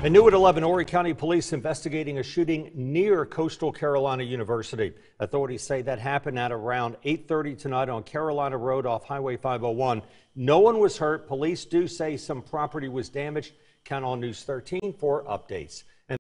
And new at 11, Horry County Police investigating a shooting near Coastal Carolina University. Authorities say that happened at around 8:30 tonight on Carolina Road off Highway 501. No one was hurt. Police do say some property was damaged. Count on News 13 for updates.